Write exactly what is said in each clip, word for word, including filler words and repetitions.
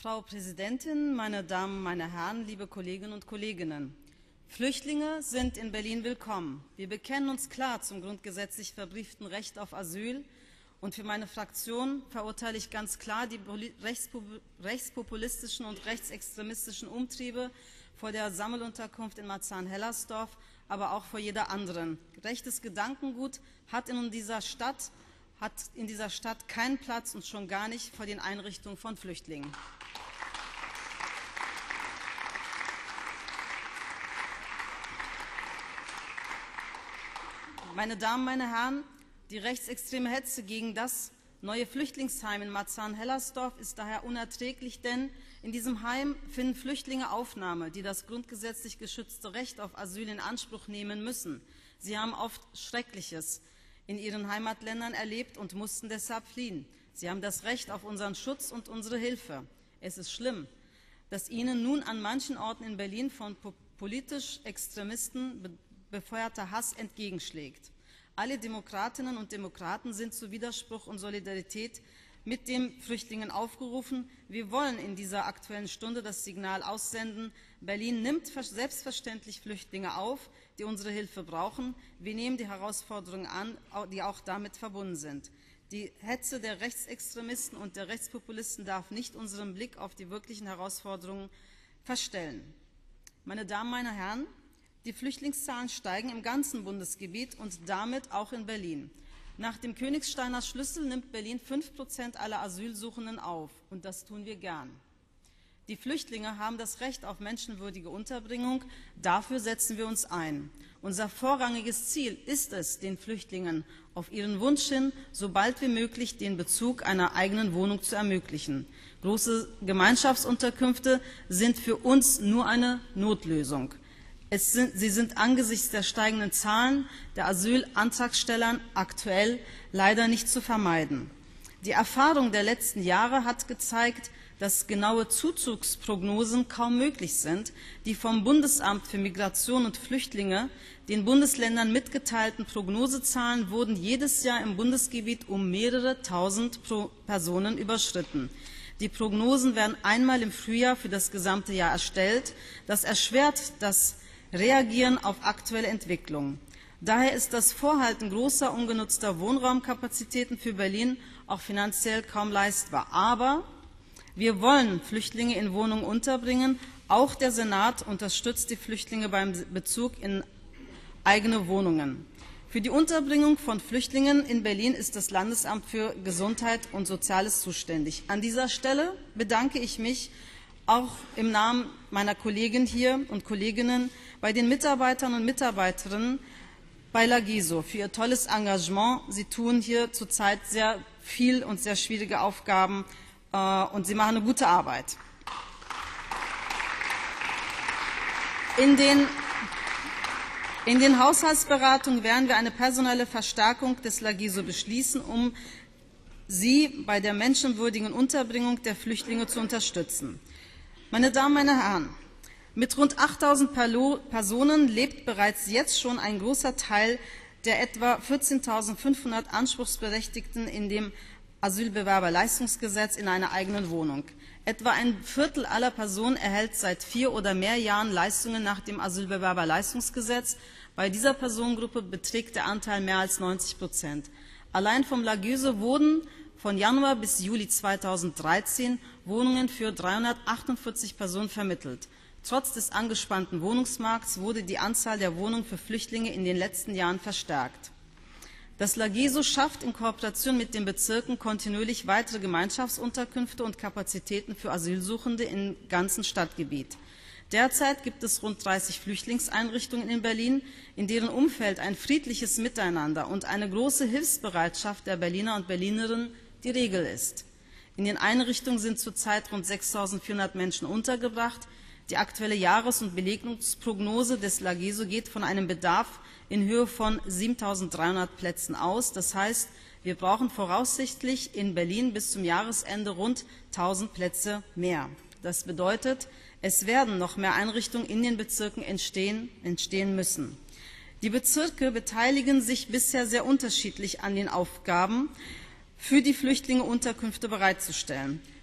Frau Präsidentin, meine Damen, meine Herren, liebe Kolleginnen und Kollegen! Flüchtlinge sind in Berlin willkommen. Wir bekennen uns klar zum grundgesetzlich verbrieften Recht auf Asyl. Und für meine Fraktion verurteile ich ganz klar die rechtspopulistischen und rechtsextremistischen Umtriebe vor der Sammelunterkunft in Marzahn-Hellersdorf, aber auch vor jeder anderen. Rechtes Gedankengut hat in dieser Stadt, hat in dieser Stadt keinen Platz und schon gar nicht vor den Einrichtungen von Flüchtlingen. Meine Damen, meine Herren, die rechtsextreme Hetze gegen das neue Flüchtlingsheim in Marzahn-Hellersdorf ist daher unerträglich, denn in diesem Heim finden Flüchtlinge Aufnahme, die das grundgesetzlich geschützte Recht auf Asyl in Anspruch nehmen müssen. Sie haben oft Schreckliches in ihren Heimatländern erlebt und mussten deshalb fliehen. Sie haben das Recht auf unseren Schutz und unsere Hilfe. Es ist schlimm, dass ihnen nun an manchen Orten in Berlin von politisch Extremisten befeuerter Hass entgegenschlägt. Alle Demokratinnen und Demokraten sind zu Widerspruch und Solidarität mit den Flüchtlingen aufgerufen. Wir wollen in dieser Aktuellen Stunde das Signal aussenden: Berlin nimmt selbstverständlich Flüchtlinge auf, die unsere Hilfe brauchen. Wir nehmen die Herausforderungen an, die auch damit verbunden sind. Die Hetze der Rechtsextremisten und der Rechtspopulisten darf nicht unseren Blick auf die wirklichen Herausforderungen verstellen. Meine Damen, meine Herren, die Flüchtlingszahlen steigen im ganzen Bundesgebiet und damit auch in Berlin. Nach dem Königsteiner Schlüssel nimmt Berlin fünf Prozent aller Asylsuchenden auf, und das tun wir gern. Die Flüchtlinge haben das Recht auf menschenwürdige Unterbringung. Dafür setzen wir uns ein. Unser vorrangiges Ziel ist es, den Flüchtlingen auf ihren Wunsch hin so bald wie möglich den Bezug einer eigenen Wohnung zu ermöglichen. Große Gemeinschaftsunterkünfte sind für uns nur eine Notlösung. Es sind, sie sind angesichts der steigenden Zahlen der Asylantragstellern aktuell leider nicht zu vermeiden. Die Erfahrung der letzten Jahre hat gezeigt, dass genaue Zuzugsprognosen kaum möglich sind. Die vom Bundesamt für Migration und Flüchtlinge den Bundesländern mitgeteilten Prognosezahlen wurden jedes Jahr im Bundesgebiet um mehrere tausend Personen überschritten. Die Prognosen werden einmal im Frühjahr für das gesamte Jahr erstellt. Das erschwert das Reagieren auf aktuelle Entwicklungen. Daher ist das Vorhalten großer ungenutzter Wohnraumkapazitäten für Berlin auch finanziell kaum leistbar. Aber wir wollen Flüchtlinge in Wohnungen unterbringen. Auch der Senat unterstützt die Flüchtlinge beim Bezug in eigene Wohnungen. Für die Unterbringung von Flüchtlingen in Berlin ist das Landesamt für Gesundheit und Soziales zuständig. An dieser Stelle bedanke ich mich auch im Namen meiner Kollegen hier und Kolleginnen bei den Mitarbeitern und Mitarbeiterinnen bei Lagiso für ihr tolles Engagement. Sie tun hier zurzeit sehr viel und sehr schwierige Aufgaben, äh, und sie machen eine gute Arbeit. In den, in den Haushaltsberatungen werden wir eine personelle Verstärkung des Lagiso beschließen, um sie bei der menschenwürdigen Unterbringung der Flüchtlinge zu unterstützen. Meine Damen, meine Herren, mit rund achttausend Personen lebt bereits jetzt schon ein großer Teil der etwa vierzehntausendfünfhundert Anspruchsberechtigten in dem Asylbewerberleistungsgesetz in einer eigenen Wohnung. Etwa ein Viertel aller Personen erhält seit vier oder mehr Jahren Leistungen nach dem Asylbewerberleistungsgesetz. Bei dieser Personengruppe beträgt der Anteil mehr als neunzig Prozent. Allein vom Lagiso wurden von Januar bis Juli zweitausenddreizehn Wohnungen für dreihundertachtundvierzig Personen vermittelt. Trotz des angespannten Wohnungsmarkts wurde die Anzahl der Wohnungen für Flüchtlinge in den letzten Jahren verstärkt. Das Lagiso schafft in Kooperation mit den Bezirken kontinuierlich weitere Gemeinschaftsunterkünfte und Kapazitäten für Asylsuchende im ganzen Stadtgebiet. Derzeit gibt es rund dreißig Flüchtlingseinrichtungen in Berlin, in deren Umfeld ein friedliches Miteinander und eine große Hilfsbereitschaft der Berliner und Berlinerinnen die Regel ist. In den Einrichtungen sind zurzeit rund sechstausendvierhundert Menschen untergebracht. Die aktuelle Jahres- und Belegungsprognose des Lagiso geht von einem Bedarf in Höhe von siebentausenddreihundert Plätzen aus. Das heißt, wir brauchen voraussichtlich in Berlin bis zum Jahresende rund tausend Plätze mehr. Das bedeutet, es werden noch mehr Einrichtungen in den Bezirken entstehen, entstehen müssen. Die Bezirke beteiligen sich bisher sehr unterschiedlich an den Aufgaben, für die Flüchtlinge Unterkünfte bereitzustellen.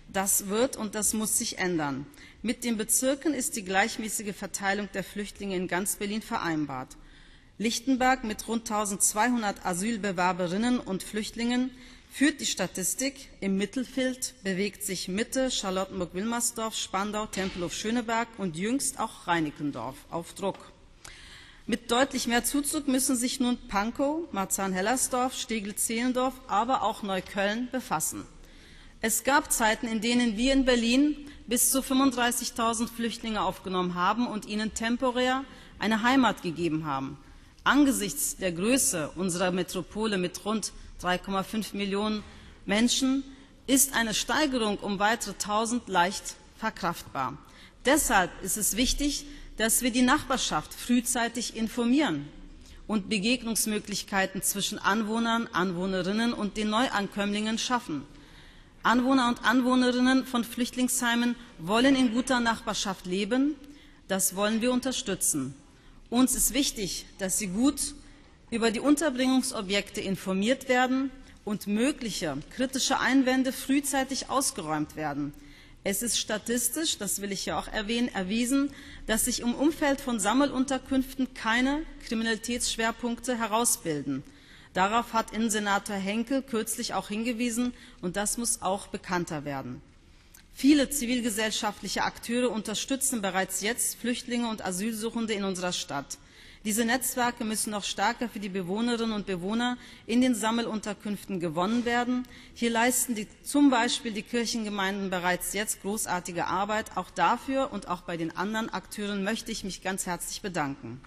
Das wird und das muss sich ändern. Mit den Bezirken ist die gleichmäßige Verteilung der Flüchtlinge in ganz Berlin vereinbart. Lichtenberg mit rund eintausendzweihundert Asylbewerberinnen und Flüchtlingen führt die Statistik. Im Mittelfeld bewegt sich Mitte, Charlottenburg-Wilmersdorf, Spandau, Tempelhof-Schöneberg und jüngst auch Reinickendorf auf Druck. Mit deutlich mehr Zuzug müssen sich nun Pankow, Marzahn-Hellersdorf, Steglitz-Zehlendorf, aber auch Neukölln befassen. Es gab Zeiten, in denen wir in Berlin bis zu fünfunddreißigtausend Flüchtlinge aufgenommen haben und ihnen temporär eine Heimat gegeben haben. Angesichts der Größe unserer Metropole mit rund drei Komma fünf Millionen Menschen ist eine Steigerung um weitere tausend leicht verkraftbar. Deshalb ist es wichtig, dass wir die Nachbarschaft frühzeitig informieren und Begegnungsmöglichkeiten zwischen Anwohnern, Anwohnerinnen und den Neuankömmlingen schaffen. Anwohner und Anwohnerinnen von Flüchtlingsheimen wollen in guter Nachbarschaft leben. Das wollen wir unterstützen. Uns ist wichtig, dass sie gut über die Unterbringungsobjekte informiert werden und mögliche kritische Einwände frühzeitig ausgeräumt werden. Es ist statistisch, das will ich ja auch erwähnen, erwiesen, dass sich im Umfeld von Sammelunterkünften keine Kriminalitätsschwerpunkte herausbilden. Darauf hat Innensenator Henkel kürzlich auch hingewiesen, und das muss auch bekannter werden. Viele zivilgesellschaftliche Akteure unterstützen bereits jetzt Flüchtlinge und Asylsuchende in unserer Stadt. Diese Netzwerke müssen noch stärker für die Bewohnerinnen und Bewohner in den Sammelunterkünften gewonnen werden. Hier leisten die, zum Beispiel die Kirchengemeinden bereits jetzt großartige Arbeit. Auch dafür und auch bei den anderen Akteuren möchte ich mich ganz herzlich bedanken.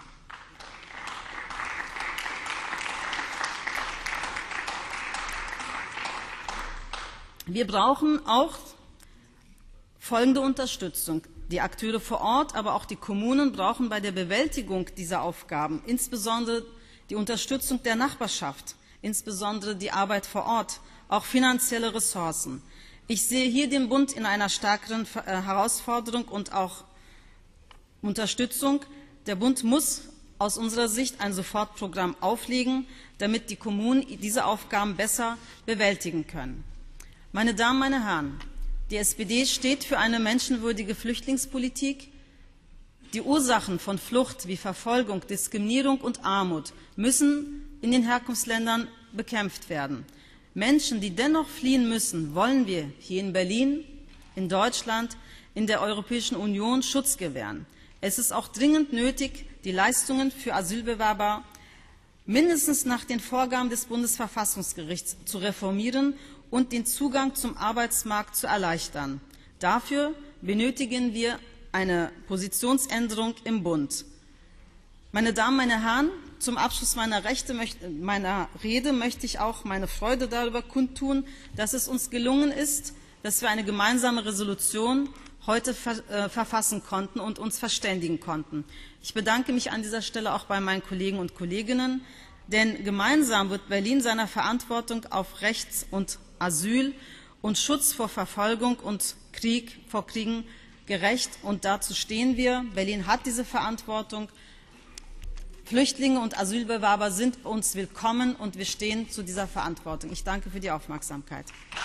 Wir brauchen auch folgende Unterstützung. Die Akteure vor Ort, aber auch die Kommunen brauchen bei der Bewältigung dieser Aufgaben insbesondere die Unterstützung der Nachbarschaft, insbesondere die Arbeit vor Ort, auch finanzielle Ressourcen. Ich sehe hier den Bund in einer stärkeren Herausforderung und auch Unterstützung. Der Bund muss aus unserer Sicht ein Sofortprogramm auflegen, damit die Kommunen diese Aufgaben besser bewältigen können. Meine Damen, meine Herren, die S P D steht für eine menschenwürdige Flüchtlingspolitik. Die Ursachen von Flucht wie Verfolgung, Diskriminierung und Armut müssen in den Herkunftsländern bekämpft werden. Menschen, die dennoch fliehen müssen, wollen wir hier in Berlin, in Deutschland, in der Europäischen Union Schutz gewähren. Es ist auch dringend nötig, die Leistungen für Asylbewerber mindestens nach den Vorgaben des Bundesverfassungsgerichts zu reformieren und den Zugang zum Arbeitsmarkt zu erleichtern. Dafür benötigen wir eine Positionsänderung im Bund. Meine Damen, meine Herren, zum Abschluss meiner, Rechte, meiner Rede möchte ich auch meine Freude darüber kundtun, dass es uns gelungen ist, dass wir eine gemeinsame Resolution heute ver, äh, verfassen konnten und uns verständigen konnten. Ich bedanke mich an dieser Stelle auch bei meinen Kollegen und Kolleginnen, denn gemeinsam wird Berlin seiner Verantwortung auf Rechts- und Asyl und Schutz vor Verfolgung und Krieg, vor Kriegen gerecht. Und dazu stehen wir. Berlin hat diese Verantwortung. Flüchtlinge und Asylbewerber sind bei uns willkommen und wir stehen zu dieser Verantwortung. Ich danke für die Aufmerksamkeit.